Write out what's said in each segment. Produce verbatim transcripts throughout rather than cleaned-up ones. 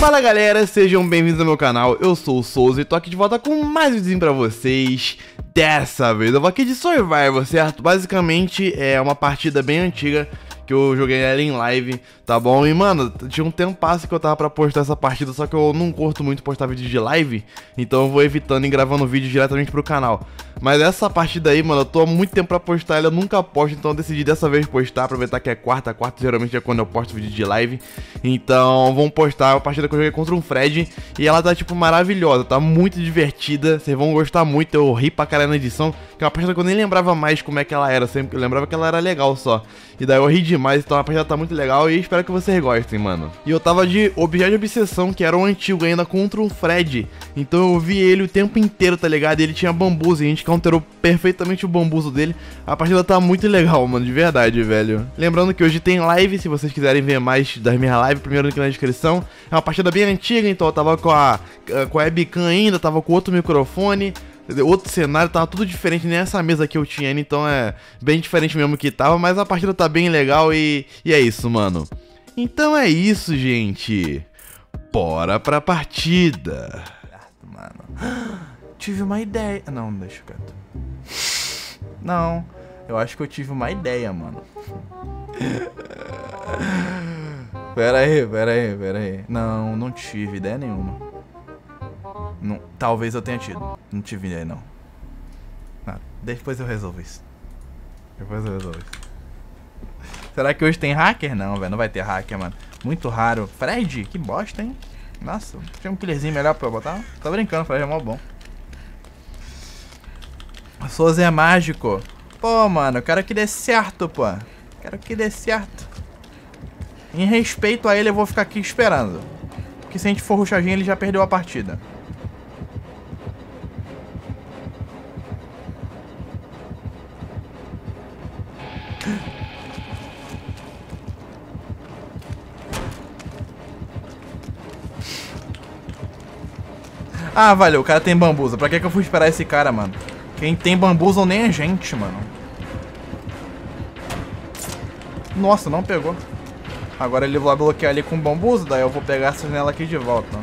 Fala galera, sejam bem-vindos ao meu canal, eu sou o Souza e tô aqui de volta com mais um vídeo pra vocês. Dessa vez eu vou aqui de Survivor, certo? Basicamente é uma partida bem antiga que eu joguei ela em live, tá bom? E mano, tinha um tempo passo que eu tava pra postar essa partida, só que eu não curto muito postar vídeo de live, então eu vou evitando e gravando vídeo diretamente pro canal. Mas essa partida aí, mano, eu tô há muito tempo pra postar ela, eu nunca posto, então eu decidi dessa vez postar, aproveitar que é quarta, quarta geralmente é quando eu posto vídeo de live. Então vamos postar a partida que eu joguei contra um Fred e ela tá tipo maravilhosa, tá muito divertida, vocês vão gostar muito, eu ri pra caralho na edição, que é uma partida que eu nem lembrava mais como é que ela era, sempre eu lembrava que ela era legal só. E daí eu ri demais, então a partida tá muito legal e espero que vocês gostem, mano. E eu tava de objeto de obsessão, que era o antigo ainda, contra um Fred. Então eu vi ele o tempo inteiro, tá ligado? E ele tinha bambuzo e a gente counterou perfeitamente o bambuzo dele. A partida tá muito legal, mano, de verdade, velho. Lembrando que hoje tem live, se vocês quiserem ver mais das minhas lives, primeiro link na descrição. É uma partida bem antiga, então eu tava com a, com a webcam ainda, tava com outro microfone. Outro cenário, tava tudo diferente, nem essa mesa que eu tinha, então é bem diferente mesmo que tava, mas a partida tá bem legal e, e é isso, mano. Então é isso, gente. Bora pra partida. Mano, tive uma ideia. Não, deixa quieto. Não, eu acho que eu tive uma ideia, mano. Pera aí, pera aí, pera aí. Não, não tive ideia nenhuma. Não, talvez eu tenha tido. Não tive ideia, não. Ah, depois eu resolvo isso. Depois eu resolvo isso. Será que hoje tem hacker? Não, velho. Não vai ter hacker, mano. Muito raro. Fred? Que bosta, hein? Nossa, tinha um killerzinho melhor pra eu botar? Tô brincando, Fred é mó bom. Souza é mágico. Pô, mano, eu quero que dê certo, pô. Quero que dê certo. Em respeito a ele, eu vou ficar aqui esperando. Porque se a gente for rushadinho, ele já perdeu a partida. Ah, valeu, o cara tem bambuza. Pra que que eu fui esperar esse cara, mano? Quem tem bambuza nem é gente, mano. Nossa, não pegou. Agora ele vai bloquear ali com bambuza, daí eu vou pegar essa janela aqui de volta.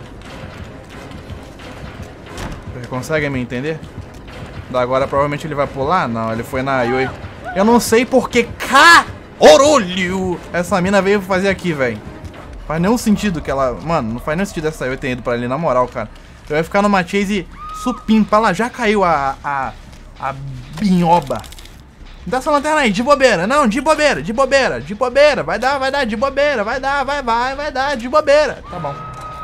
Vocês conseguem me entender? Da agora provavelmente ele vai pular? Não, ele foi na Yui. Eu não sei porque carolho essa mina veio fazer aqui, velho. Faz nenhum sentido que ela... Mano, não faz nenhum sentido essa Yui ter ido pra ali, na moral, cara. Eu ia ficar numa chase supimpa lá. Já caiu a... A... A binhoba. Dá essa lanterna aí, de bobeira. Não, de bobeira, de bobeira, de bobeira. Vai dar, vai dar, de bobeira. Vai dar, vai, vai, vai dar, de bobeira. Tá bom.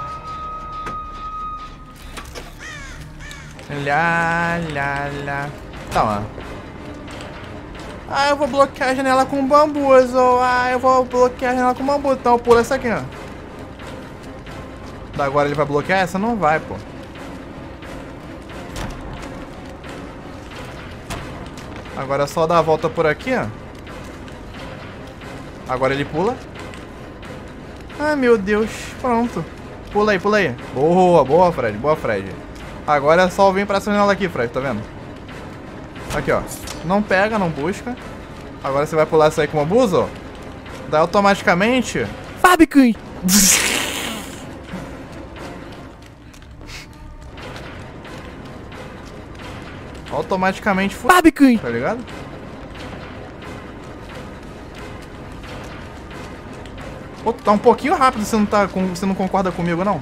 Lá, lá, lá. Tá lá. Ah, eu vou bloquear a janela com bambuzo. Ah, eu vou bloquear a janela com bambuzo. Então eu pulo essa aqui, ó. Da agora ele vai bloquear essa? Não vai, pô. Agora é só dar a volta por aqui, ó. Agora ele pula. Ai, meu Deus. Pronto. Pula aí, pula aí. Boa, boa, Fred. Boa, Fred. Agora é só vir pra essa janela aqui, Fred. Tá vendo? Aqui, ó. Não pega, não busca. Agora você vai pular essa aí com uma buza, ó. Daí automaticamente... Fabican! Automaticamente... Fabican! Tá ligado? Pô, tá um pouquinho rápido, você não, tá com, você não concorda comigo, não?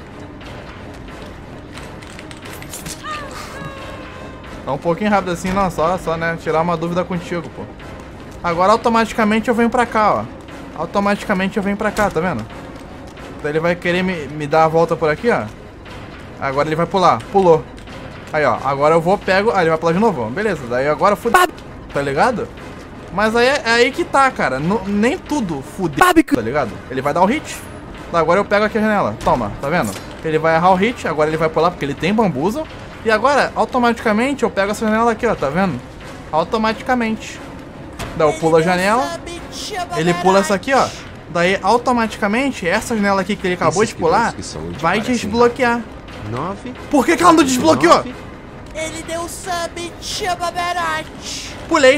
Tá um pouquinho rápido assim, não, só, só, né, tirar uma dúvida contigo, pô. Agora automaticamente eu venho pra cá, ó. Automaticamente eu venho pra cá, tá vendo? Daí ele vai querer me, me dar a volta por aqui, ó. Agora ele vai pular, pulou. Aí, ó, agora eu vou, pego... Ah, ele vai pular de novo, beleza, daí agora fude... Tá ligado? Mas aí é, é aí que tá, cara, N nem tudo fude... Tá ligado? Ele vai dar o hit. Agora eu pego aqui a janela, toma, tá vendo? Ele vai errar o hit, agora ele vai pular porque ele tem bambuza. E agora, automaticamente, eu pego essa janela aqui, ó, tá vendo? Automaticamente. Daí eu pulo a janela, ele pula essa aqui, ó. Daí, automaticamente, essa janela aqui que ele acabou de pular, vai desbloquear. Por que que ela não desbloqueou? Ele deu sub, chama Berat. Pulei.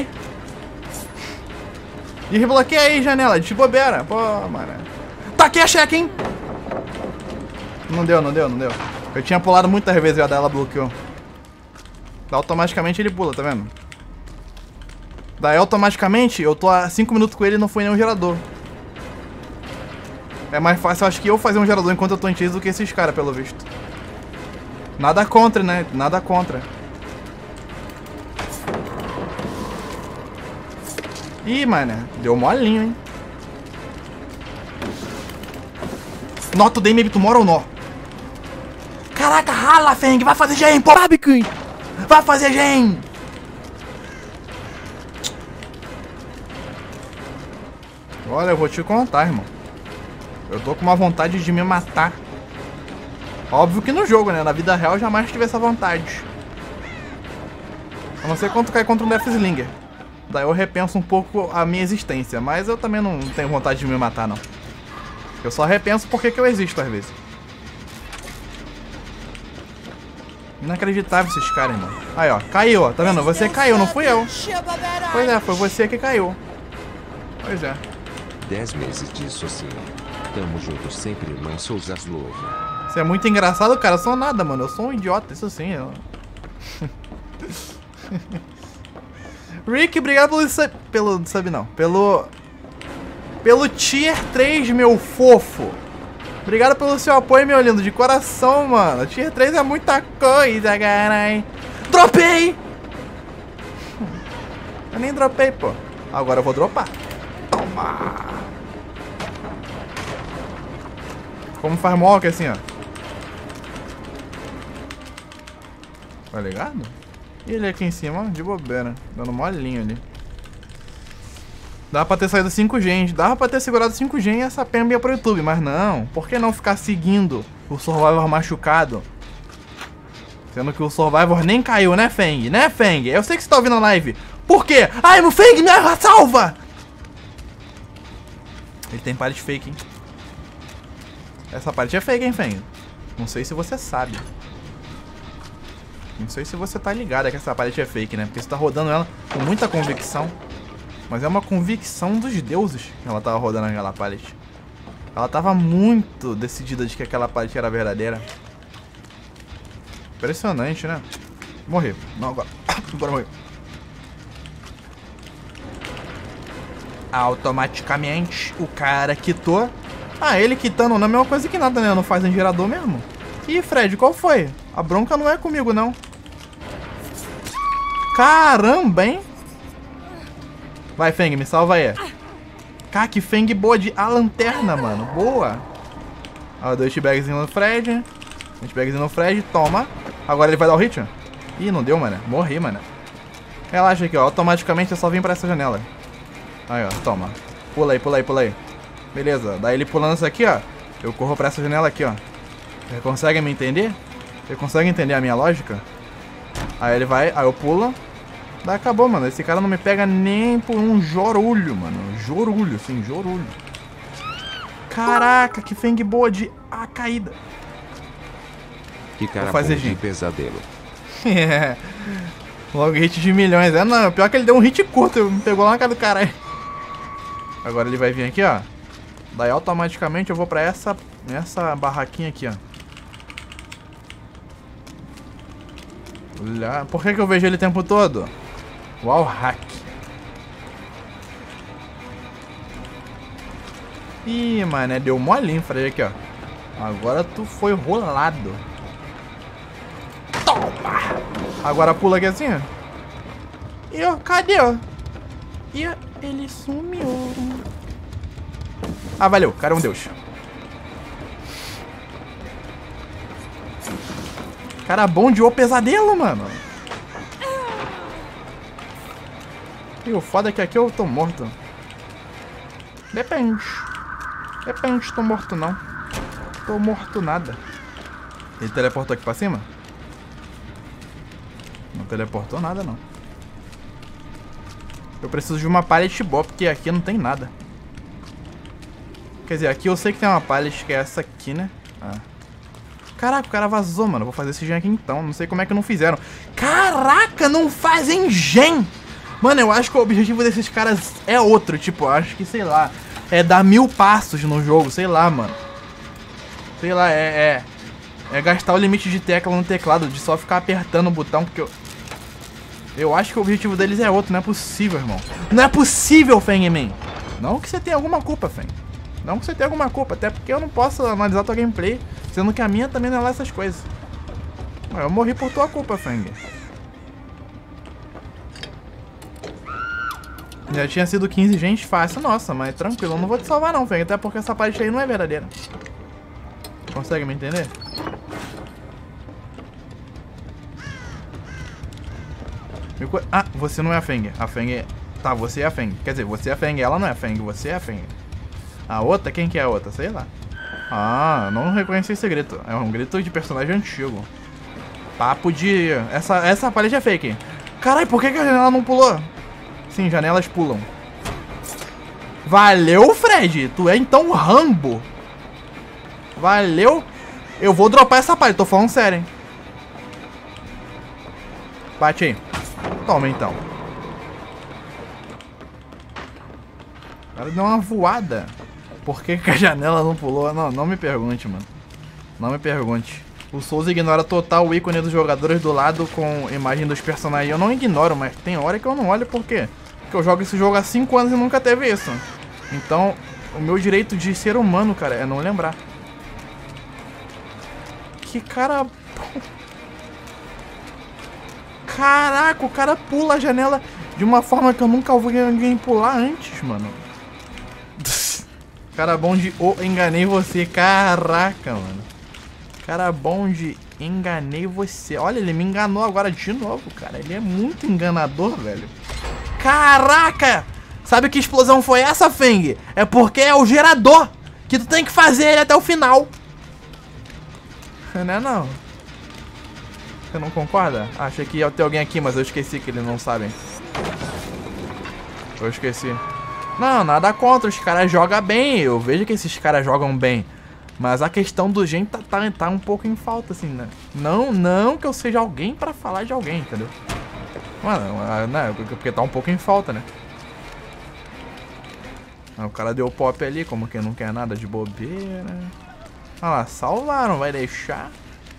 Desbloqueia aí, janela, de bobeira. Pô, mano. Taquei a cheque, hein? Não deu, não deu, não deu. Eu tinha pulado muitas vezes e a dela bloqueou. Automaticamente ele pula, tá vendo? Daí automaticamente eu tô há cinco minutos com ele e não foi nenhum gerador. É mais fácil, acho que eu fazer um gerador enquanto eu tô em chase do que esses caras, pelo visto. Nada contra, né? Nada contra. Ih, mano, deu molinho, hein? Nó, tu dei meio tu mora ou nó? Caraca, rala, Feng, vai fazer gen, pô! Sabe, Queen? Vai fazer gen! Olha, eu vou te contar, irmão. Eu tô com uma vontade de me matar. Óbvio que no jogo, né? Na vida real eu jamais tive essa vontade. A não ser quando tu cai contra um Deathslinger. Daí eu repenso um pouco a minha existência. Mas eu também não tenho vontade de me matar, não. Eu só repenso porque que eu existo, às vezes. Inacreditável esses caras, irmão. Aí, ó. Caiu, ó. Tá vendo? Você caiu, não fui eu. Pois é, foi você que caiu. Pois é. Dez meses disso assim. Tamo juntos sempre, irmão Souza Slovo. Isso é muito engraçado, cara. Eu sou nada, mano. Eu sou um idiota, isso sim. Eu... Rick, obrigado pelo sub... Pelo sub, não. Pelo... Pelo tier três, meu fofo. Obrigado pelo seu apoio, meu lindo. De coração, mano. Tier três é muita coisa, carai. Dropei! Eu nem dropei, pô. Agora eu vou dropar. Toma! Como faz mock assim, ó. Tá ligado? E ele aqui em cima, ó, de bobeira. Dando molinho ali. Dava pra ter saído cinco gens. Dava pra ter segurado cinco gens e essa pemba ia pro YouTube. Mas não. Por que não ficar seguindo o Survivor machucado? Sendo que o Survivor nem caiu, né, Feng? Né, Feng? Eu sei que você tá ouvindo a live. Por quê? Ai, meu Feng, me salva! Ele tem pallet fake, hein? Essa pallet é fake, hein, Feng? Não sei se você sabe. Não sei se você tá ligado que essa pallet é fake, né? Porque você tá rodando ela com muita convicção. Mas é uma convicção dos deuses que ela tava rodando aquela pallet. Ela tava muito decidida de que aquela pallet era verdadeira. Impressionante, né? Morrer. Não, agora. Agora morrer. Automaticamente o cara quitou. Ah, ele quitando não é a mesma coisa que nada, né? Não faz em gerador mesmo. Ih, Fred, qual foi? A bronca não é comigo, não. Caramba, hein? Vai, Feng, me salva aí. Cara, que Feng boa de a lanterna, mano. Boa. Ó, dois t-bagzinho no Fred. Dois t-bagzinho no Fred, toma. Agora ele vai dar o hit? Ih, não deu, mano. Morri, mano. Relaxa aqui, ó. Automaticamente eu só vim pra essa janela. Aí, ó, toma. Pula aí, pula aí, pula aí. Beleza, daí ele pulando isso aqui, ó. Eu corro pra essa janela aqui, ó. Você consegue me entender? Você consegue entender a minha lógica? Aí ele vai, aí eu pulo. Daí acabou, mano. Esse cara não me pega nem por um jorulho, mano. Jorulho, sim, jorulho. Caraca, que Feng boa de a caída. Que cara Vou fazer bom de gente. pesadelo. É. Logo hit de milhões. É, não. Pior que ele deu um hit curto. Me pegou lá na cara do caralho. Agora ele vai vir aqui, ó. Daí automaticamente eu vou pra essa, essa barraquinha aqui, ó. Olha. Por que que eu vejo ele o tempo todo? Uau, hack. Ih, mano, deu molinho, Fred, aqui, ó. Agora tu foi rolado. Toma! Agora pula aqui assim, ó. E ó, cadê, ó? E ó, ele sumiu. Ah, valeu, cara é um deus. Cara bom de o pesadelo, mano. E o foda é que aqui eu tô morto. Depende. Depende, tô morto não. Tô morto nada. Ele teleportou aqui pra cima? Não teleportou nada, não. Eu preciso de uma pallet boa, porque aqui não tem nada. Quer dizer, aqui eu sei que tem uma pallet, que é essa aqui, né? Ah. Caraca, o cara vazou, mano. Vou fazer esse gen aqui então. Não sei como é que não fizeram. Caraca, não fazem gen! Mano, eu acho que o objetivo desses caras é outro. Tipo, eu acho que, sei lá, é dar mil passos no jogo. Sei lá, mano. Sei lá, é... é é gastar o limite de tecla no teclado, de só ficar apertando o botão, porque eu... Eu acho que o objetivo deles é outro, não é possível, irmão. Não é possível, Fangman. Não que você tenha alguma culpa, Fang. Não que você tenha alguma culpa, até porque eu não posso analisar tua gameplay, sendo que a minha também não é lá essas coisas. Eu morri por tua culpa, Fang. Já tinha sido quinze gente fácil, nossa, mas tranquilo, eu não vou te salvar não, Fang, até porque essa parte aí não é verdadeira. Consegue me entender? Ah, você não é a Fang. A Fang é... Tá, você é a Fang. Quer dizer, você é a Fang, ela não é a Fang, você é a Fang. A outra, quem que é a outra? Sei lá. Ah, eu não reconheci esse grito. É um grito de personagem antigo. Papo de... Essa, essa parede é fake. Caralho, por que, que a janela não pulou? Sim, janelas pulam. Valeu, Fred. Tu é então Rambo. Valeu. Eu vou dropar essa parede, tô falando sério, hein. Bate aí. Toma, então. O cara deu uma voada. Por que, que a janela não pulou? Não, não me pergunte, mano. Não me pergunte. O Souza ignora total o ícone dos jogadores do lado com imagem dos personagens. Eu não ignoro, mas tem hora que eu não olho. Por quê? Porque eu jogo esse jogo há cinco anos e nunca teve isso. Então, o meu direito de ser humano, cara, é não lembrar. Que cara... Caraca, o cara pula a janela de uma forma que eu nunca ouvi ninguém pular antes, mano. Cara bom de... Oh, enganei você. Caraca, mano. Cara bom de... Enganei você. Olha, ele me enganou agora de novo, cara. Ele é muito enganador, velho. Caraca! Sabe que explosão foi essa, Feng? É porque é o gerador que tu tem que fazer ele até o final. Não é não? Você não concorda? Ah, achei que ia ter alguém aqui, mas eu esqueci que eles não sabem. Eu esqueci. Não, nada contra, os caras jogam bem. Eu vejo que esses caras jogam bem. Mas a questão do gente tá, tá, tá um pouco em falta, assim, né? Não, não que eu seja alguém pra falar de alguém, entendeu? Mano, né? Porque tá um pouco em falta, né? O cara deu pop ali, como que não quer nada de bobeira. Olha lá, salvaram, vai deixar?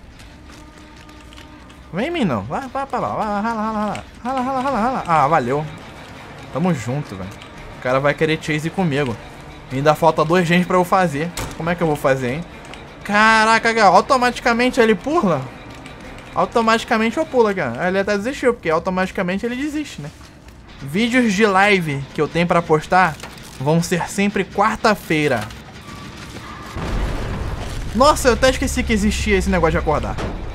Vem em mim não, vai, vai pra lá, vai, rala, rala, rala, rala, rala, rala, rala. Ah, valeu. Tamo junto, velho. O cara vai querer chase comigo. Ainda falta dois gente pra eu fazer. Como é que eu vou fazer, hein? Caraca, cara, automaticamente ele pula? Automaticamente eu pulo, cara. Ele até desistiu, porque automaticamente ele desiste, né? Vídeos de live que eu tenho pra postar vão ser sempre quarta-feira. Nossa, eu até esqueci que existia esse negócio de acordar.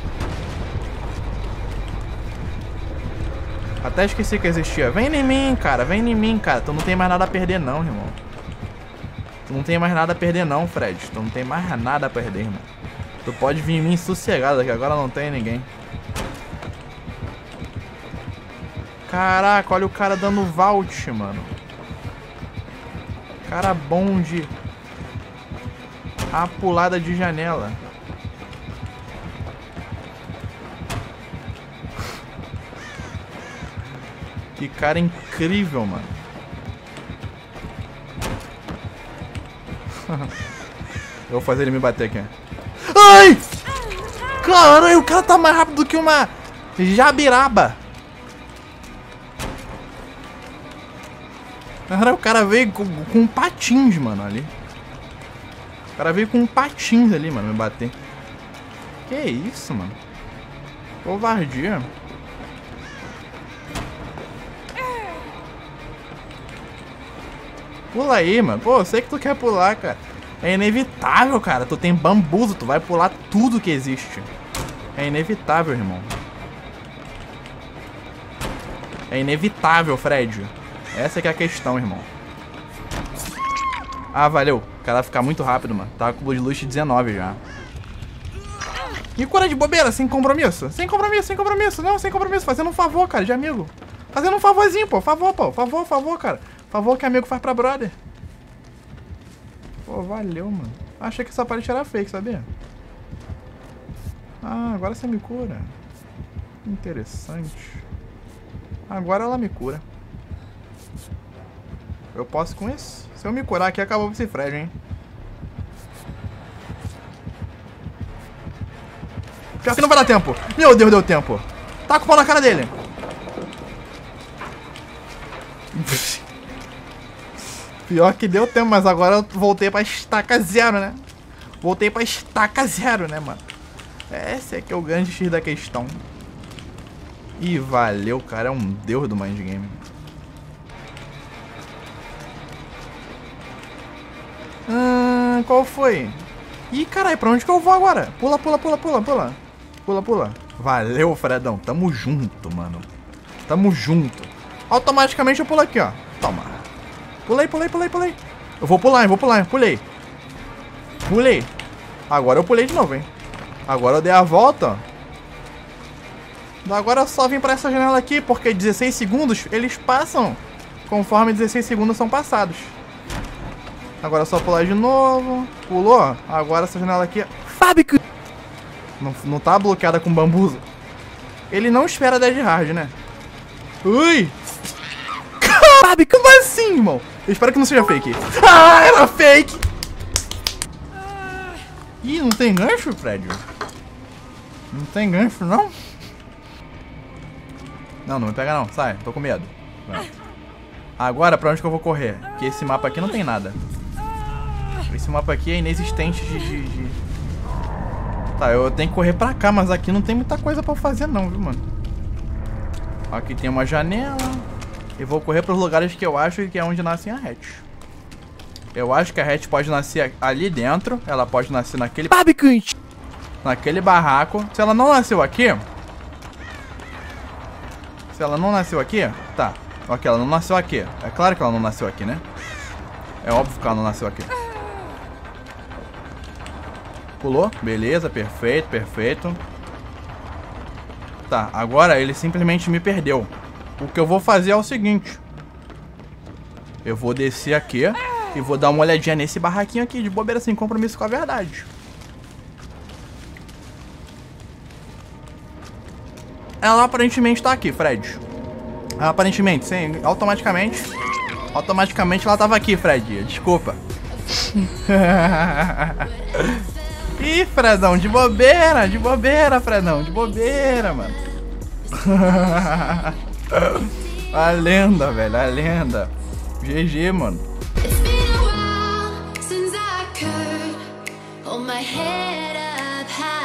Até esqueci que existia. Vem em mim, cara. Vem em mim, cara. Tu não tem mais nada a perder, não, irmão. Tu não tem mais nada a perder, não, Fred. Tu não tem mais nada a perder, irmão. Tu pode vir em mim sossegado, que agora não tem ninguém. Caraca, olha o cara dando vault, mano. Cara bom de... A pulada de janela. Que cara incrível, mano. Eu vou fazer ele me bater aqui. Ai! Caralho, o cara tá mais rápido que uma jabiraba. Caralho, o cara veio com, com patins, mano, ali. O cara veio com patins ali, mano, me bater. Que isso, mano? Covardia. Pula aí, mano. Pô, eu sei que tu quer pular, cara. É inevitável, cara. Tu tem bambuzo, tu vai pular tudo que existe. É inevitável, irmão. É inevitável, Fred. Essa que é a questão, irmão. Ah, valeu. O cara vai ficar muito rápido, mano. Tá com o Bloodlust dezenove já. E cura de bobeira, sem compromisso. Sem compromisso, sem compromisso. Não, sem compromisso. Fazendo um favor, cara, de amigo. Fazendo um favorzinho, pô. Favor, pô. Favor, favor, cara. Favor que amigo faz pra brother. Pô, valeu, mano. Achei que essa parede era fake, sabia? Ah, agora você me cura. Interessante. Agora ela me cura. Eu posso com isso? Se eu me curar aqui, acabou esse Fred, hein? Pior que não vai dar tempo. Meu Deus, deu tempo. Tá com o pau na cara dele. Pior que deu tempo, mas agora eu voltei pra estaca zero, né? Voltei pra estaca zero, né, mano? Esse aqui é o grande X da questão. Ih, valeu, cara. É um deus do mind game. Hum, qual foi? Ih, caralho, pra onde que eu vou agora? Pula, pula, pula, pula, pula. Pula, pula. Valeu, Fredão. Tamo junto, mano. Tamo junto. Automaticamente eu pulo aqui, ó. Toma. Pulei, pulei, pulei, pulei. Eu vou pular, eu vou pular. Pulei. Pulei. Agora eu pulei de novo, hein. Agora eu dei a volta, ó. Agora eu só vim pra essa janela aqui, porque dezesseis segundos, eles passam conforme dezesseis segundos são passados. Agora é só pular de novo. Pulou. Agora essa janela aqui... Fábio! Não, não tá bloqueada com bambuzo. Ele não espera dead hard, né? Ui! Fábio, como assim, irmão? Eu espero que não seja fake. Ah, era fake! Ih, não tem gancho, Fred? Não tem gancho, não? Não, não me pega não. Sai, tô com medo. Vai. Agora, pra onde que eu vou correr? Que esse mapa aqui não tem nada. Esse mapa aqui é inexistente de, de, de... Tá, eu tenho que correr pra cá, mas aqui não tem muita coisa pra fazer não, viu, mano? Aqui tem uma janela. Eu vou correr pros lugares que eu acho que é onde nascem a hatch. Eu acho que a hatch pode nascer ali dentro. Ela pode nascer naquele... Naquele barraco. Se ela não nasceu aqui... Se ela não nasceu aqui... Tá. Ok, ela não nasceu aqui. É claro que ela não nasceu aqui, né? É óbvio que ela não nasceu aqui. Pulou. Beleza, perfeito, perfeito. Tá, agora ele simplesmente me perdeu. O que eu vou fazer é o seguinte. Eu vou descer aqui e vou dar uma olhadinha nesse barraquinho aqui, de bobeira, sem compromisso com a verdade. Ela aparentemente tá aqui, Fred. Aparentemente, sim, automaticamente. Automaticamente ela tava aqui, Fred. Desculpa. Ih, Fredão, de bobeira, de bobeira, Fredão, de bobeira, mano. A lenda, velho, a lenda. G G, mano. Hold my head up high.